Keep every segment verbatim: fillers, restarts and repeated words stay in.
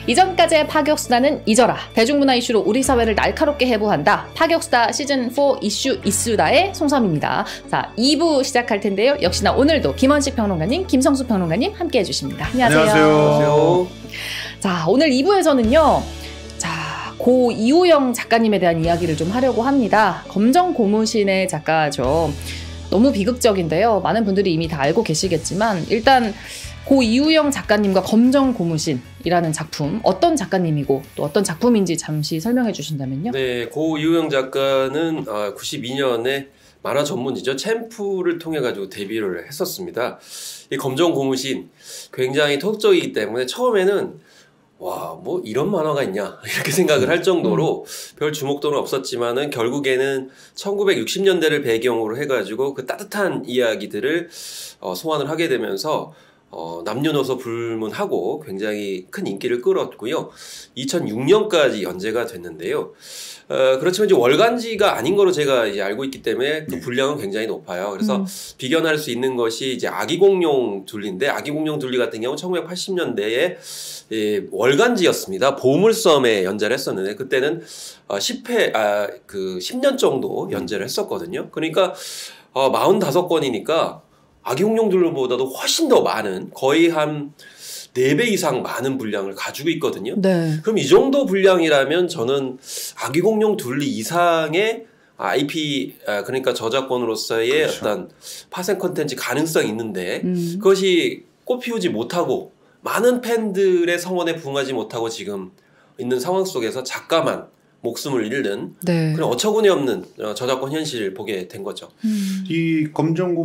이전까지의 파격수다는 잊어라. 대중문화 이슈로 우리 사회를 날카롭게 해부한다. 파격수다 시즌 사 이슈 이수다의 송섬입니다. 자, 이 부 시작할 텐데요. 역시나 오늘도 김원식 평론가님, 김성수 평론가님 함께 해주십니다. 안녕하세요. 안녕하세요. 자, 오늘 이 부에서는요. 자, 고 이우영 작가님에 대한 이야기를 좀 하려고 합니다. 검정 고무신의 작가죠. 너무 비극적인데요. 많은 분들이 이미 다 알고 계시겠지만 일단 고 이우영 작가님과 검정 고무신이라는 작품, 어떤 작가님이고 또 어떤 작품인지 잠시 설명해 주신다면요. 네, 고 이우영 작가는 구십이 년에 만화 전문지죠. 챔프를 통해 가지고 데뷔를 했었습니다. 이 검정 고무신 굉장히 토속적이기 때문에 처음에는 와, 뭐 이런 만화가 있냐 이렇게 생각을 할 정도로 음. 별 주목도는 없었지만은 결국에는 천구백육십 년대를 배경으로 해가지고 그 따뜻한 이야기들을 어, 소환을 하게 되면서 어, 남녀노소 불문하고 굉장히 큰 인기를 끌었고요. 이천육 년까지 연재가 됐는데요. 어, 그렇지만 이제 월간지가 아닌 거로 제가 이제 알고 있기 때문에 그 분량은 굉장히 높아요. 그래서 음. 비견할 수 있는 것이 이제 아기공룡 둘리인데, 아기공룡 둘리 같은 경우는 천구백팔십 년대에 예, 월간지였습니다. 보물섬에 연재를 했었는데 그때는 어, 십 회, 아, 그 십 년 정도 연재를 했었거든요. 그러니까 어, 사십오 권이니까 아기공룡 둘보다도 훨씬 더 많은, 거의 한 네 배 이상 많은 분량을 가지고 있거든요. 네. 그럼 이 정도 분량이라면 저는 아기공룡 둘리 이상의 아이피, 그러니까 저작권으로서의 그렇죠. 어떤 파생 컨텐츠 가능성이 있는데 음. 그것이 꽃피우지 못하고 많은 팬들의 성원에 부응하지 못하고 지금 있는 상황 속에서 작가만 목숨을 잃는 네. 그런 어처구니 없는 저작권 현실을 보게 된 거죠. 음. 이 검정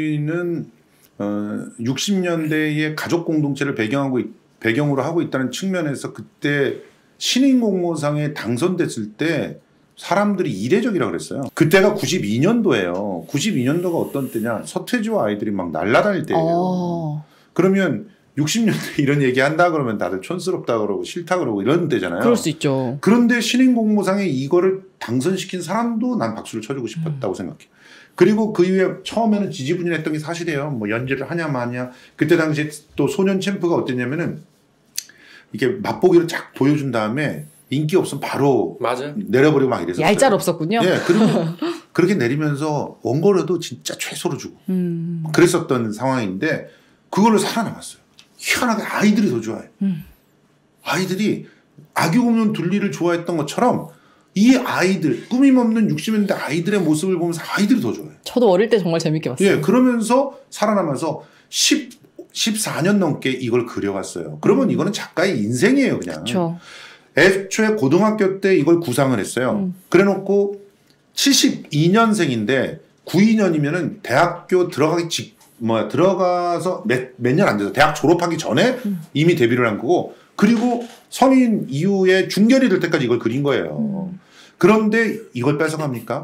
고무신은 어, 육십 년대의 가족 공동체를 배경하고 있, 배경으로 하고 있다는 측면에서 그때 신인공모상에 당선됐을 때 사람들이 이례적이라고 그랬어요. 그때가 구십이 년도예요. 구십이 년도가 어떤 때냐? 서태지와 아이들이 막 날아다닐 때예요. 오. 그러면 육십 년대 이런 얘기 한다 그러면 다들 촌스럽다 그러고 싫다 그러고 이런 때잖아요. 그럴 수 있죠. 그런데 신인공모상에 이거를 당선시킨 사람도 난 박수를 쳐주고 싶었다고 음. 생각해. 그리고 그 이후에 처음에는 지지부진했던 게 사실이에요. 뭐 연재를 하냐 마냐. 그때 당시에 또 소년 챔프가 어땠냐면은 이게 맛보기로 쫙 보여준 다음에 인기 없으면 바로 맞아요. 내려버리고 막 이랬었어요. 얄짤 없었군요. 예, 그리고 그렇게 내리면서 원고료도 진짜 최소로 주고 음. 그랬었던 상황인데 그걸로 살아남았어요. 희한하게 아이들이 더 좋아해요. 음. 아이들이 아기공룡 둘리를 좋아했던 것처럼 이 아이들, 꾸밈없는 육십 년대 아이들의 모습을 보면서 아이들이 더 좋아해요. 저도 어릴 때 정말 재밌게 봤어요. 예, 그러면서 살아남아서 십, 십사 년 넘게 이걸 그려왔어요. 그러면 음. 이거는 작가의 인생이에요, 그냥. 그쵸. 애초에 고등학교 때 이걸 구상을 했어요. 음. 그래 놓고 칠십이 년생인데 구십이 년이면은 대학교 들어가기 직, 뭐야, 들어가서 몇, 몇 년 안 돼서 대학 졸업하기 전에 음. 이미 데뷔를 한 거고, 그리고 성인 이후에 중견이 될 때까지 이걸 그린 거예요. 음. 그런데 이걸 뺏어갑니까?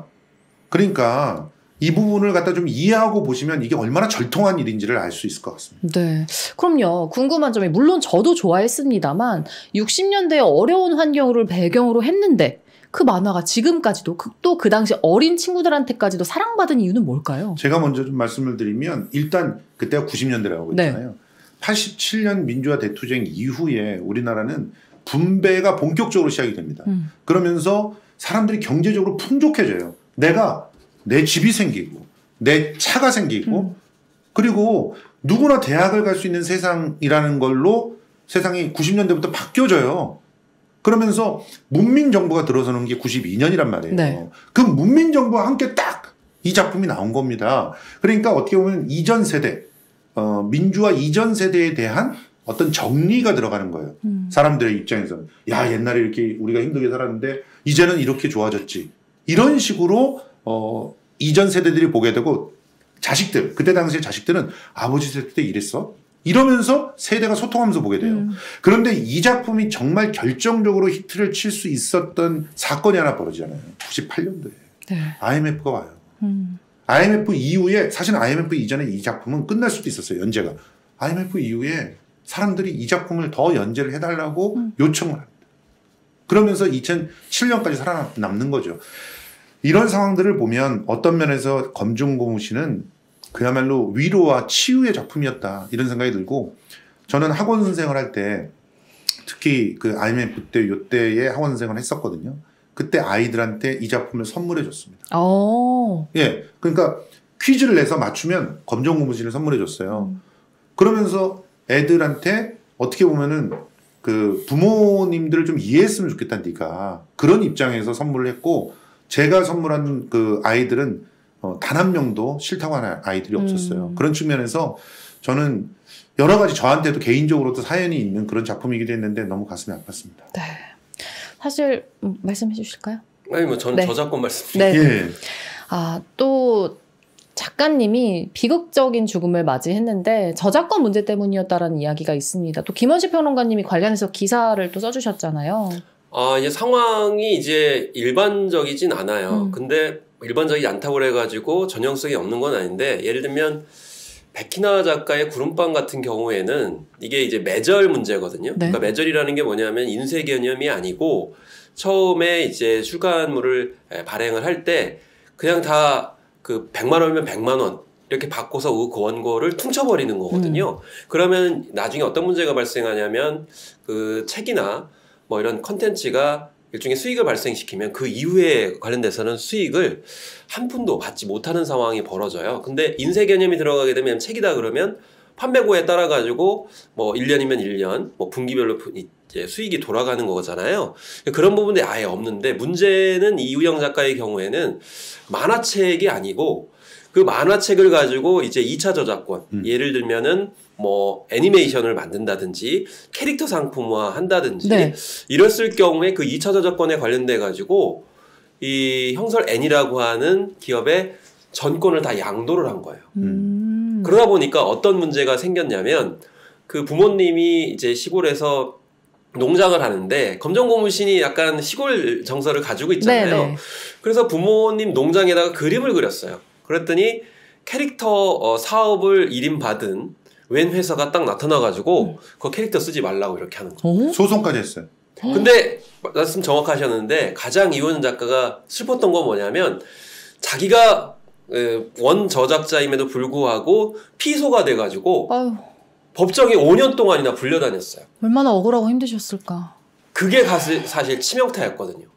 그러니까 이 부분을 갖다 좀 이해하고 보시면 이게 얼마나 절통한 일인지를 알 수 있을 것 같습니다. 네. 그럼요. 궁금한 점이, 물론 저도 좋아했습니다만 육십 년대의 어려운 환경을 배경으로 했는데 그 만화가 지금까지도 또 그 당시 어린 친구들한테까지도 사랑받은 이유는 뭘까요? 제가 먼저 좀 말씀을 드리면 일단 그때가 구십 년대라고 했잖아요. 네. 팔십칠 년 민주화 대투쟁 이후에 우리나라는 분배가 본격적으로 시작이 됩니다. 음. 그러면서 사람들이 경제적으로 풍족해져요. 내가 내 집이 생기고 내 차가 생기고 음. 그리고 누구나 대학을 갈 수 있는 세상이라는 걸로 세상이 구십 년대부터 바뀌어져요. 그러면서 문민정부가 들어서는 게 구십이 년이란 말이에요. 네. 그 문민정부와 함께 딱 이 작품이 나온 겁니다. 그러니까 어떻게 보면 이전 세대, 어, 민주화 이전 세대에 대한 어떤 정리가 들어가는 거예요. 음. 사람들의 입장에서는. 야, 옛날에 이렇게 우리가 힘들게 살았는데 이제는 이렇게 좋아졌지. 이런 식으로 어, 이전 세대들이 보게 되고, 자식들, 그때 당시에 자식들은 아버지 세대 때 이랬어? 이러면서 세대가 소통하면서 보게 돼요. 음. 그런데 이 작품이 정말 결정적으로 히트를 칠 수 있었던 사건이 하나 벌어지잖아요. 구십팔 년도에. 네. 아이엠에프가 와요. 음. 아이엠에프 이후에, 사실은 아이엠에프 이전에 이 작품은 끝날 수도 있었어요, 연재가. 아이엠에프 이후에 사람들이 이 작품을 더 연재를 해달라고 음. 요청을 합니다. 그러면서 이천칠 년까지 살아남는 거죠. 이런 상황들을 보면 어떤 면에서 검정 고무신은 그야말로 위로와 치유의 작품이었다, 이런 생각이 들고, 저는 학원 선생을 할 때 특히 그 아이엠에프 때 요때에 학원 선생을 했었거든요. 그때 아이들한테 이 작품을 선물해 줬습니다. 오. 예, 그러니까 퀴즈를 내서 맞추면 검정 고무신을 선물해 줬어요. 음. 그러면서 애들한테 어떻게 보면은 그 부모님들을 좀 이해했으면 좋겠다 네가 그런 입장에서 선물을 했고 제가 선물한 그 아이들은 어, 단 한 명도 싫다고 하는 아이들이 없었어요. 음. 그런 측면에서 저는 여러 가지 저한테도 개인적으로도 사연이 있는 그런 작품이기도 했는데 너무 가슴이 아팠습니다. 네. 사실 음, 말씀해 주실까요? 아니 뭐 저는 네. 저작권 말씀드릴게요. 네. 예. 아, 또 작가님이 비극적인 죽음을 맞이했는데 저작권 문제 때문이었다라는 이야기가 있습니다. 또 김원식 평론가님이 관련해서 기사를 또 써주셨잖아요. 아, 이제 상황이 이제 일반적이진 않아요. 음. 근데 일반적이지 않다고 그래가지고 전형성이 없는 건 아닌데 예를 들면 백희나 작가의 구름빵 같은 경우에는 이게 이제 매절 문제거든요. 네. 그러니까 매절이라는 게 뭐냐면 인쇄 개념이 아니고 처음에 이제 출간물을 발행을 할 때 그냥 다 그 백만 원이면 백만 원 이렇게 바꿔서 그 원고를 퉁쳐버리는 거거든요. 음. 그러면 나중에 어떤 문제가 발생하냐면 그 책이나 뭐 이런 컨텐츠가 일종의 수익을 발생시키면 그 이후에 관련돼서는 수익을 한 푼도 받지 못하는 상황이 벌어져요. 근데 인쇄 개념이 들어가게 되면 책이다 그러면 판매고에 따라 가지고 뭐 일 년이면 일 년, 뭐 분기별로 이제 수익이 돌아가는 거잖아요. 그런 부분이 아예 없는데 문제는 이우영 작가의 경우에는 만화책이 아니고 그 만화책을 가지고 이제 이 차 저작권, 음. 예를 들면은 뭐 애니메이션을 만든다든지 캐릭터 상품화 한다든지 네. 이랬을 경우에 그 이 차 저작권에 관련돼 가지고 이 형설 N이라고 하는 기업의 전권을 다 양도를 한 거예요. 음. 그러다 보니까 어떤 문제가 생겼냐면 그 부모님이 이제 시골에서 농장을 하는데 검정고무신이 약간 시골 정서를 가지고 있잖아요. 네네. 그래서 부모님 농장에다가 그림을 그렸어요. 그랬더니 캐릭터 어, 사업을 일임받은 웬 회사가 딱 나타나가지고 음. 그 캐릭터 쓰지 말라고 이렇게 하는 거예요. 어? 소송까지 했어요. 근데 말씀 정확하셨는데 가장 이우영 작가가 슬펐던 건 뭐냐면 자기가 원 저작자임에도 불구하고 피소가 돼가지고 아유. 법정에 오 년 동안이나 불려다녔어요. 얼마나 억울하고 힘드셨을까. 그게 사실 치명타였거든요.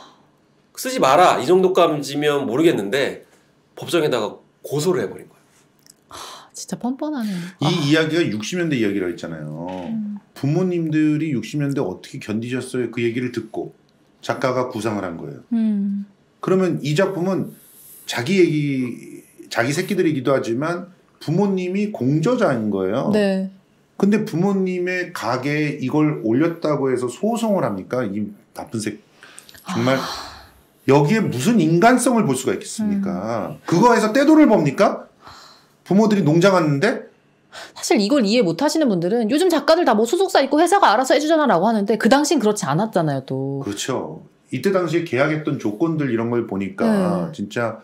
쓰지 마라 이 정도까지면 모르겠는데 법정에다가 고소를 해버린 거예요. 하, 진짜 뻔뻔하네. 이 아. 이야기가 육십 년대 이야기라고 했잖아요. 음. 부모님들이 육십 년대 어떻게 견디셨어요? 그 얘기를 듣고 작가가 구상을 한 거예요. 음. 그러면 이 작품은 자기 얘기, 자기 새끼들이기도 하지만 부모님이 공저자인 거예요. 네. 근데 부모님의 가게에 이걸 올렸다고 해서 소송을 합니까? 이 나쁜 새끼. 정말 아. 여기에 무슨 인간성을 볼 수가 있겠습니까? 음. 그거에서 떼돈을 법니까? 부모들이 농장 왔는데? 사실 이걸 이해 못 하시는 분들은 요즘 작가들 다 뭐 소속사 있고 회사가 알아서 해주잖아라고 하는데 그 당시엔 그렇지 않았잖아요, 또. 그렇죠. 이때 당시에 계약했던 조건들 이런 걸 보니까 네. 진짜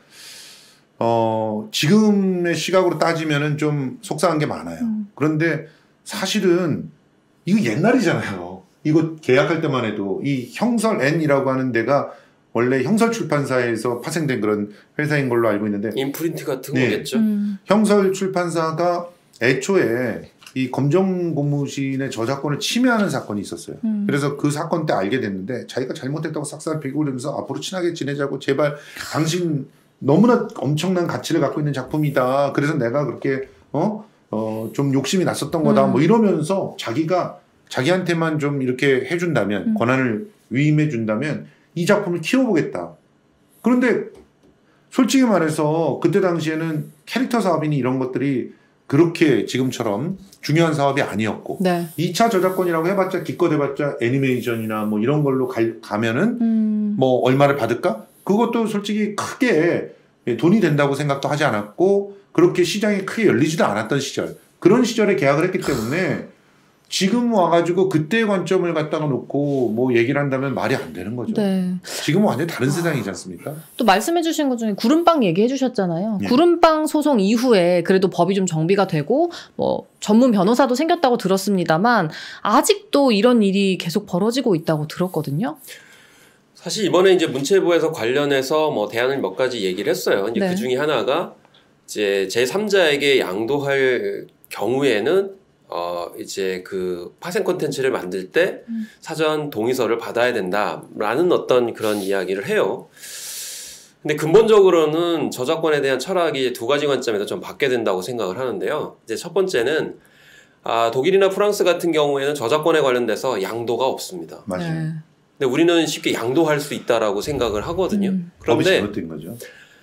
어, 지금의 시각으로 따지면은 좀 속상한 게 많아요. 음. 그런데 사실은 이거 옛날이잖아요. 이거 계약할 때만 해도 이 형설 N이라고 하는 데가 원래 형설 출판사에서 파생된 그런 회사인 걸로 알고 있는데 인프린트 같은 네. 거겠죠. 음. 형설 출판사가 애초에 이 검정 고무신의 저작권을 침해하는 사건이 있었어요. 음. 그래서 그 사건 때 알게 됐는데 자기가 잘못했다고 싹싹 베고 그러면서 앞으로 친하게 지내자고 제발 당신 너무나 엄청난 가치를 갖고 있는 작품이다. 그래서 내가 그렇게 어? 어, 좀 욕심이 났었던 거다. 음. 뭐 이러면서 자기가 자기한테만 좀 이렇게 해준다면 음. 권한을 위임해 준다면 이 작품을 키워보겠다. 그런데 솔직히 말해서 그때 당시에는 캐릭터 사업이니 이런 것들이 그렇게 지금처럼 중요한 사업이 아니었고 네. 이 차 저작권이라고 해봤자 기껏 해봤자 애니메이션이나 뭐 이런 걸로 가, 가면은 음. 뭐 얼마를 받을까? 그것도 솔직히 크게 돈이 된다고 생각도 하지 않았고 그렇게 시장이 크게 열리지도 않았던 시절 그런 시절에 계약을 했기 때문에 지금 와가지고 그때의 관점을 갖다가 놓고 뭐 얘기를 한다면 말이 안 되는 거죠. 네. 지금은 완전히 다른 아, 세상이지 않습니까? 또 말씀해 주신 것 중에 구름빵 얘기해 주셨잖아요. 네. 구름빵 소송 이후에 그래도 법이 좀 정비가 되고 뭐 전문 변호사도 생겼다고 들었습니다만 아직도 이런 일이 계속 벌어지고 있다고 들었거든요. 사실 이번에 이제 문체부에서 관련해서 뭐 대안을 몇 가지 얘기를 했어요. 이제 네. 그 중에 하나가 이제 제삼자에게 양도할 경우에는 어 이제 그 파생 콘텐츠를 만들 때 음. 사전 동의서를 받아야 된다라는 어떤 그런 이야기를 해요. 근데 근본적으로는 저작권에 대한 철학이 두 가지 관점에서 좀 받게 된다고 생각을 하는데요. 이제 첫 번째는 아, 독일이나 프랑스 같은 경우에는 저작권에 관련돼서 양도가 없습니다. 맞아요. 네. 근데 우리는 쉽게 양도할 수 있다라고 생각을 하거든요. 음. 그런데 법이 잘못된 거죠.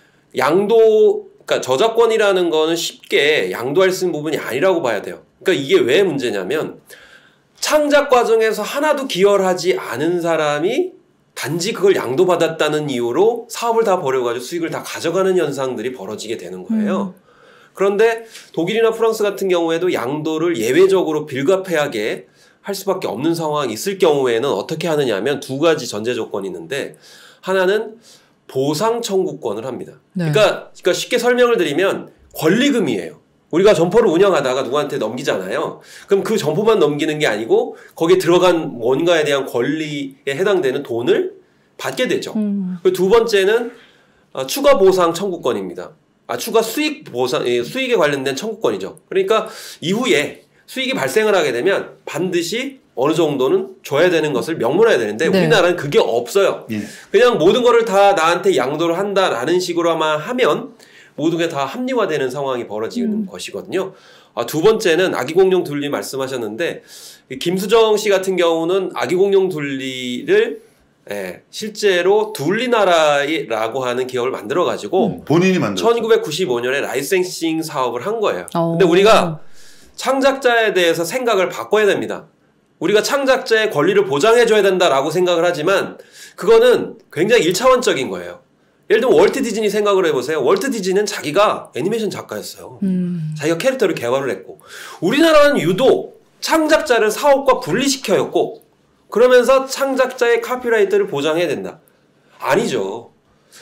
양도, 그러니까 저작권이라는 거는 쉽게 양도할 수 있는 부분이 아니라고 봐야 돼요. 그러니까 이게 왜 문제냐면 창작 과정에서 하나도 기여를 하지 않은 사람이 단지 그걸 양도받았다는 이유로 사업을 다 버려가지고 수익을 다 가져가는 현상들이 벌어지게 되는 거예요. 음. 그런데 독일이나 프랑스 같은 경우에도 양도를 예외적으로 빌가페하게 할 수밖에 없는 상황이 있을 경우에는 어떻게 하느냐 하면 두 가지 전제 조건이 있는데 하나는 보상 청구권을 합니다. 네. 그러니까, 그러니까 쉽게 설명을 드리면 권리금이에요. 우리가 점포를 운영하다가 누구한테 넘기잖아요. 그럼 그 점포만 넘기는 게 아니고 거기에 들어간 뭔가에 대한 권리에 해당되는 돈을 받게 되죠. 음. 두 번째는 추가 보상 청구권입니다. 아, 추가 수익 보상, 수익에 관련된 청구권이죠. 그러니까 이후에 수익이 발생을 하게 되면 반드시 어느 정도는 줘야 되는 것을 명문화해야 되는데 네. 우리나라는 그게 없어요. 예. 그냥 모든 거를 다 나한테 양도를 한다라는 식으로만 하면 모든 게 다 합리화되는 상황이 벌어지는 음. 것이거든요. 아, 두 번째는 아기공룡 둘리 말씀하셨는데 김수정 씨 같은 경우는 아기공룡 둘리를 예, 실제로 둘리나라라고 하는 기업을 만들어가지고 음, 본인이 만들었죠. 천구백구십오 년에 라이센싱 사업을 한 거예요. 오. 근데 우리가 창작자에 대해서 생각을 바꿔야 됩니다. 우리가 창작자의 권리를 보장해줘야 된다라고 생각을 하지만 그거는 굉장히 일차원적인 거예요. 예를 들면 월트 디즈니 생각을 해보세요. 월트 디즈니는 자기가 애니메이션 작가였어요. 음. 자기가 캐릭터를 개발을 했고 우리나라는 유독 창작자를 사업과 분리시켜요. 꼭. 그러면서 창작자의 카피라이트를 보장해야 된다. 아니죠.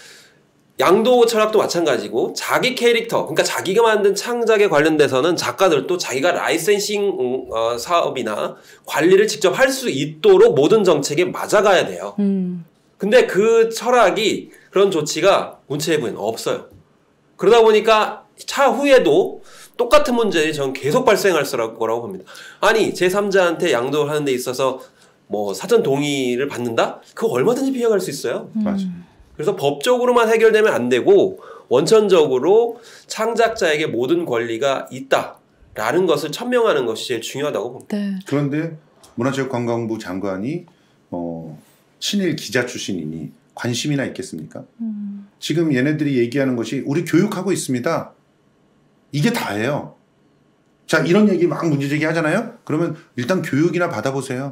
양도 철학도 마찬가지고 자기 캐릭터, 그러니까 자기가 만든 창작에 관련돼서는 작가들도 자기가 라이센싱 어, 사업이나 관리를 직접 할 수 있도록 모든 정책에 맞아가야 돼요. 음. 근데 그 철학이 그런 조치가 문체부에는 없어요. 그러다 보니까 차후에도 똑같은 문제들이 저는 계속 발생할 거라고 봅니다. 아니 제삼자한테 양도를 하는 데 있어서 뭐 사전 동의를 받는다? 그거 얼마든지 피해갈 수 있어요. 음. 맞아. 그래서 법적으로만 해결되면 안 되고 원천적으로 창작자에게 모든 권리가 있다라는 것을 천명하는 것이 제일 중요하다고 봅니다. 네. 그런데 문화체육관광부 장관이 어, 친일 기자 출신이니 관심이나 있겠습니까? 음. 지금 얘네들이 얘기하는 것이 우리 교육하고 있습니다. 이게 다예요. 자, 이런 얘기 막 문제제기 하잖아요. 그러면 일단 교육이나 받아보세요.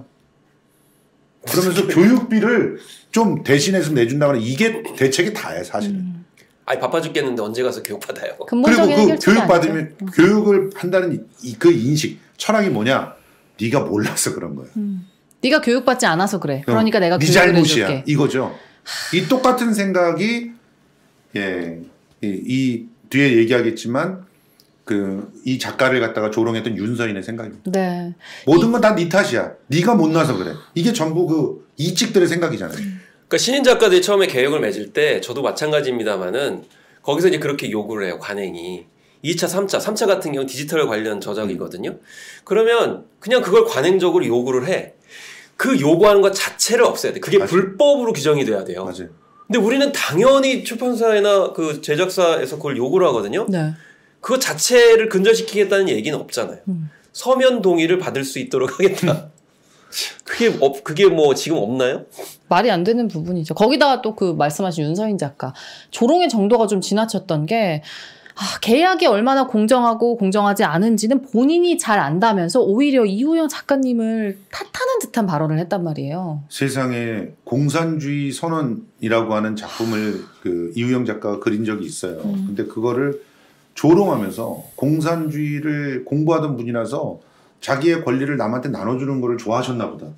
그러면서 교육비를 좀 대신해서 내준다거나 이게 대책이 다예요, 사실은. 음. 아니 바빠 죽겠는데 언제 가서 교육 받아요. 그리고 그 교육 받으면 음. 교육을 한다는 이, 그 인식, 철학이 뭐냐? 네가 몰라서 그런 거예요. 음. 네가 교육받지 않아서 그래. 그러니까 어, 내가 네 교육을 잘못이야. 해줄게. 이거죠. 이 똑같은 생각이 예, 이, 이 뒤에 얘기하겠지만 그 이 작가를 갖다가 조롱했던 윤서인의 생각입니다. 네. 모든 건 다 네 탓이야. 네가 못나서 그래. 이게 전부 그 이직들의 생각이잖아요. 그러니까 신인 작가들이 처음에 계획을 맺을 때 저도 마찬가지입니다만은 거기서 이제 그렇게 요구를 해요. 관행이. 이 차, 삼 차, 삼 차 같은 경우는 디지털 관련 저작이거든요. 그러면 그냥 그걸 관행적으로 요구를 해. 그 요구하는 것 자체를 없애야 돼. 그게 맞아요. 불법으로 규정이 돼야 돼요. 맞아요. 근데 우리는 당연히 출판사나 그 제작사에서 그걸 요구를 하거든요. 네. 그거 자체를 근절시키겠다는 얘기는 없잖아요. 음. 서면 동의를 받을 수 있도록 하겠다. 그게 없, 그게 뭐 지금 없나요? 말이 안 되는 부분이죠. 거기다가 또 그 말씀하신 윤서인 작가 조롱의 정도가 좀 지나쳤던 게 아, 계약이 얼마나 공정하고 공정하지 않은지는 본인이 잘 안다면서 오히려 이우영 작가님을 탓하는 듯한 발언을 했단 말이에요. 세상에 공산주의 선언이라고 하는 작품을 그 이우영 작가가 그린 적이 있어요. 음. 근데 그거를 조롱하면서 공산주의를 공부하던 분이라서 자기의 권리를 남한테 나눠주는 거를 좋아하셨나 보다.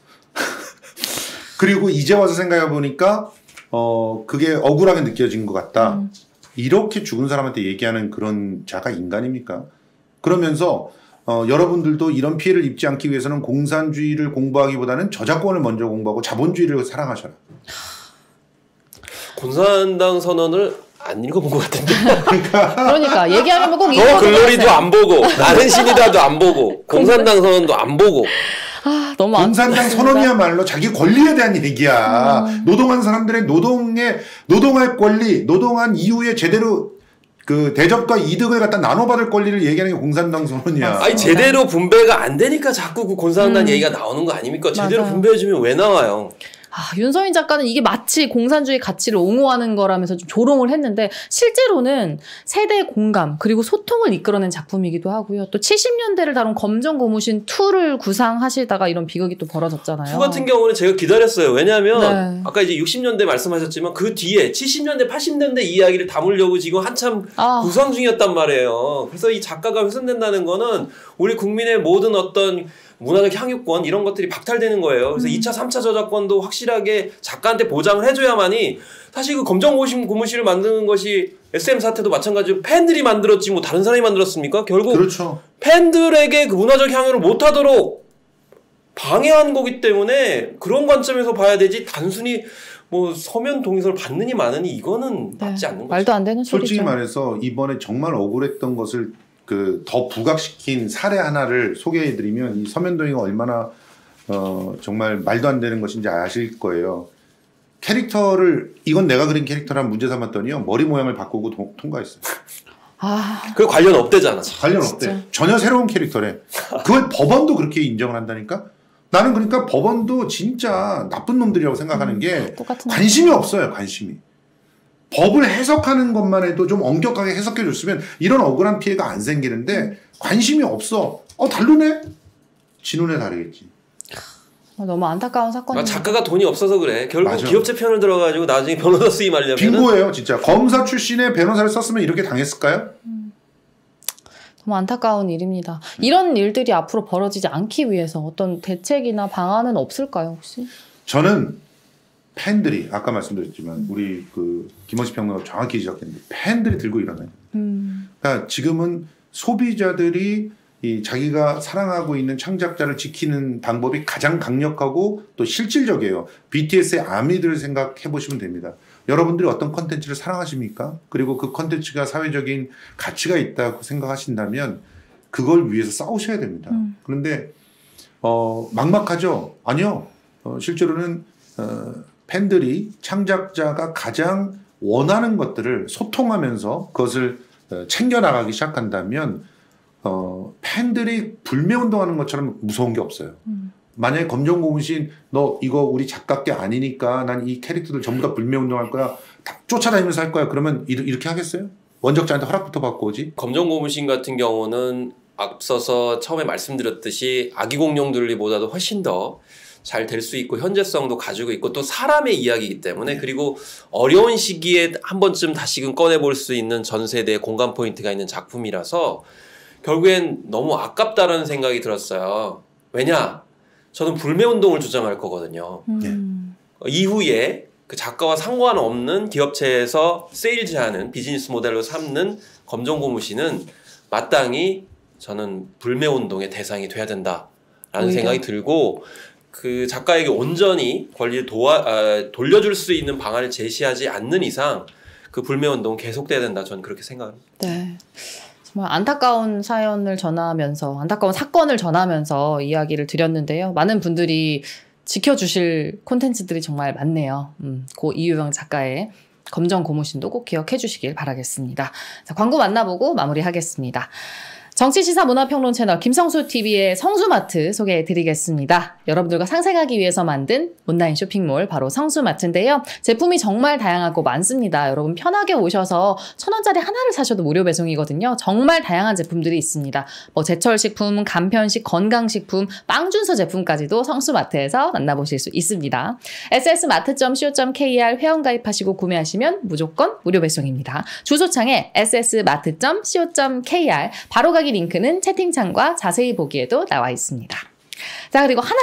그리고 이제 와서 생각해 보니까 어 그게 억울하게 느껴진 것 같다. 음. 이렇게 죽은 사람한테 얘기하는 그런 자가 인간입니까? 그러면서 어 여러분들도 이런 피해를 입지 않기 위해서는 공산주의를 공부하기보다는 저작권을 먼저 공부하고 자본주의를 사랑하셔라. 공산당 선언을 안 읽어본 것 같은데. 그러니까 얘기하려면 꼭 더 읽어보고 글로리도 안 보고 나는 신이다도 안 보고 공산당 선언도 안 보고. 아, 너무 공산당 선언이야말로 자기 권리에 대한 얘기야. 음. 노동한 사람들의 노동의 노동할 권리, 노동한 이후에 제대로 그 대접과 이득을 갖다 나눠받을 권리를 얘기하는 게 공산당 선언이야. 아니 제대로 분배가 안 되니까 자꾸 그 공산당 음. 얘기가 나오는 거 아닙니까? 제대로 맞아요. 분배해주면 왜 나와요? 아, 윤서인 작가는 이게 마치 공산주의 가치를 옹호하는 거라면서 좀 조롱을 했는데 실제로는 세대 공감 그리고 소통을 이끌어낸 작품이기도 하고요. 또 칠십 년대를 다룬 검정 고무신 이를 구상하시다가 이런 비극이 또 벌어졌잖아요. 이 같은 경우는 제가 기다렸어요. 왜냐하면 네. 아까 이제 육십 년대 말씀하셨지만 그 뒤에 칠십 년대, 팔십 년대 이야기를 담으려고 지금 한참 아. 구상 중이었단 말이에요. 그래서 이 작가가 훼손된다는 거는 우리 국민의 모든 어떤 문화적 향유권 이런 것들이 박탈되는 거예요. 그래서 음. 이 차, 삼 차 저작권도 확실하게 작가한테 보장을 해줘야만이 사실 그 검정 고무신을 만드는 것이 에스엠 사태도 마찬가지로 팬들이 만들었지 뭐 다른 사람이 만들었습니까? 결국 그렇죠. 팬들에게 그 문화적 향유를 못하도록 방해한 거기 때문에 그런 관점에서 봐야 되지 단순히 뭐 서면 동의서를 받느니 마느니 이거는 네. 맞지 않는 거죠. 말도 안 되는 소리죠. 솔직히 말해서 이번에 정말 억울했던 것을 그 더 부각시킨 사례 하나를 소개해드리면 이 서면 동의가 얼마나 어 정말 말도 안 되는 것인지 아실 거예요. 캐릭터를 이건 내가 그린 캐릭터란 문제 삼았더니요 머리 모양을 바꾸고 도, 통과했어요. 아, 그 관련 없대잖아. 관련 진짜. 없대. 전혀 새로운 캐릭터래. 그걸 법원도 그렇게 인정을 한다니까. 나는 그러니까 법원도 진짜 나쁜 놈들이라고 생각하는 음, 게 똑같은 관심이 없어요. 관심이. 법을 해석하는 것만 해도 좀 엄격하게 해석해 줬으면 이런 억울한 피해가 안 생기는데 관심이 없어. 어 다르네? 지 눈에 다르겠지. 너무 안타까운 사건이에요. 작가가 돈이 없어서 그래. 결국 맞아. 기업체 편을 들어가지고 나중에 변호사 수임하려면 빙고예요 진짜. 검사 출신의 변호사를 썼으면 이렇게 당했을까요? 음. 너무 안타까운 일입니다. 이런 일들이 앞으로 벌어지지 않기 위해서 어떤 대책이나 방안은 없을까요 혹시? 저는 팬들이 아까 말씀드렸지만 우리 그 김원식 평론가 정확히 지적했는데 팬들이 들고 일어나요. 음. 그러니까 지금은 소비자들이 이 자기가 사랑하고 있는 창작자를 지키는 방법이 가장 강력하고 또 실질적이에요. 비티에스의 아미들을 생각해 보시면 됩니다. 여러분들이 어떤 컨텐츠를 사랑하십니까? 그리고 그 컨텐츠가 사회적인 가치가 있다고 생각하신다면 그걸 위해서 싸우셔야 됩니다. 음. 그런데 어, 막막하죠? 아니요. 어, 실제로는 어, 팬들이 창작자가 가장 원하는 것들을 소통하면서 그것을 챙겨나가기 시작한다면 어, 팬들이 불매운동하는 것처럼 무서운 게 없어요. 음. 만약에 검정 고무신 너 이거 우리 작가께 아니니까 난 이 캐릭터들 전부 다 불매운동할 거야. 다 쫓아다니면서 할 거야. 그러면 이렇게 하겠어요? 원작자한테 허락부터 받고 오지? 검정 고무신 같은 경우는 앞서서 처음에 말씀드렸듯이 아기 공룡들보다도 훨씬 더 잘 될 수 있고 현재성도 가지고 있고 또 사람의 이야기이기 때문에 그리고 어려운 시기에 한 번쯤 다시금 꺼내볼 수 있는 전 세대의 공감 포인트가 있는 작품이라서 결국엔 너무 아깝다라는 생각이 들었어요. 왜냐? 저는 불매운동을 주장할 거거든요. 음. 이후에 그 작가와 상관없는 기업체에서 세일즈하는 비즈니스 모델로 삼는 검정 고무신은 마땅히 저는 불매운동의 대상이 돼야 된다라는 오히려. 생각이 들고 그 작가에게 온전히 권리를 도와, 아, 돌려줄 수 있는 방안을 제시하지 않는 이상 그 불매운동은 계속돼야 된다. 저는 그렇게 생각합니다. 네. 정말 안타까운 사연을 전하면서 안타까운 사건을 전하면서 이야기를 드렸는데요. 많은 분들이 지켜주실 콘텐츠들이 정말 많네요. 음, 고 이유영 작가의 검정 고무신도 꼭 기억해 주시길 바라겠습니다. 자, 광고 만나보고 마무리하겠습니다. 정치시사 문화평론 채널 김성수티비의 성수마트 소개해드리겠습니다. 여러분들과 상생하기 위해서 만든 온라인 쇼핑몰 바로 성수마트인데요. 제품이 정말 다양하고 많습니다. 여러분 편하게 오셔서 천 원짜리 하나를 사셔도 무료 배송이거든요. 정말 다양한 제품들이 있습니다. 뭐 제철식품, 간편식, 건강식품, 빵준서 제품까지도 성수마트에서 만나보실 수 있습니다. 에스에스마트 닷 씨오 닷 케이알 회원가입하시고 구매하시면 무조건 무료 배송입니다. 주소창에 에스에스마트 닷 씨오 닷 케이알 바로 가기 링크는 채팅창과 자세히 보기에도 나와 있습니다. 자, 그리고 하나 더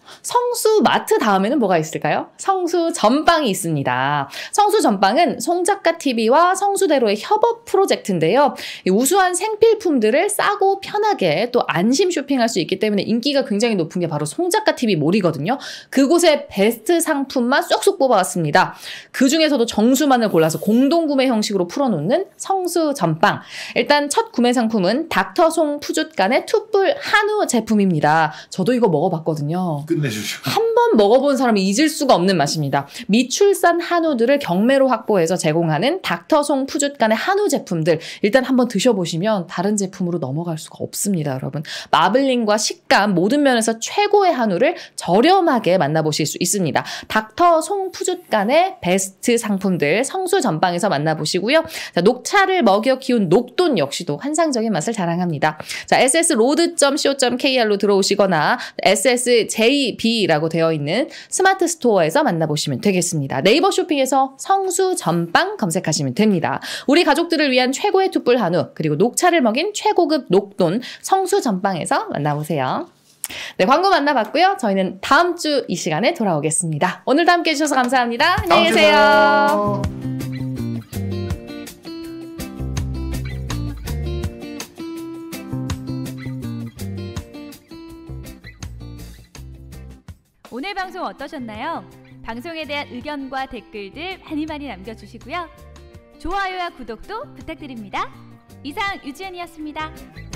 성수 마트 다음에는 뭐가 있을까요? 성수 전빵이 있습니다. 성수 전빵은 송작가티비와 성수대로의 협업 프로젝트인데요. 이 우수한 생필품들을 싸고 편하게 또 안심 쇼핑할 수 있기 때문에 인기가 굉장히 높은 게 바로 송작가티비 몰이거든요. 그곳의 베스트 상품만 쏙쏙 뽑아왔습니다. 그 중에서도 정수만을 골라서 공동구매 형식으로 풀어놓는 성수 전빵. 일단 첫 구매 상품은 닥터송 푸주간의 투뿔 한우 제품입니다. 저도 이거 먹어봤거든요. 끝내주죠. 한 번 먹어본 사람이 잊을 수가 없는 맛입니다. 미출산 한우들을 경매로 확보해서 제공하는 닥터송 푸주간의 한우 제품들 일단 한번 드셔보시면 다른 제품으로 넘어갈 수가 없습니다. 여러분. 마블링과 식감 모든 면에서 최고의 한우를 저렴하게 만나보실 수 있습니다. 닥터송 푸주간의 베스트 상품들 성수 전방에서 만나보시고요. 자, 녹차를 먹여 키운 녹돈 역시도 환상적인 맛을 자랑합니다. 자, 에스에스 로드 닷 씨오 닷 케이알로 들어오시거나 에스에스제이비라고 되어 있는 스마트 스토어에서 만나보시면 되겠습니다. 네이버 쇼핑에서 성수 전빵 검색하시면 됩니다. 우리 가족들을 위한 최고의 투뿔 한우 그리고 녹차를 먹인 최고급 녹돈 성수 전빵에서 만나보세요. 네, 광고 만나봤고요. 저희는 다음 주 이 시간에 돌아오겠습니다. 오늘도 함께해 주셔서 감사합니다. 안녕히 계세요. 오늘 방송 어떠셨나요? 방송에 대한 의견과 댓글들 많이 많이 남겨주시고요. 좋아요와 구독도 부탁드립니다. 이상 유지연이었습니다.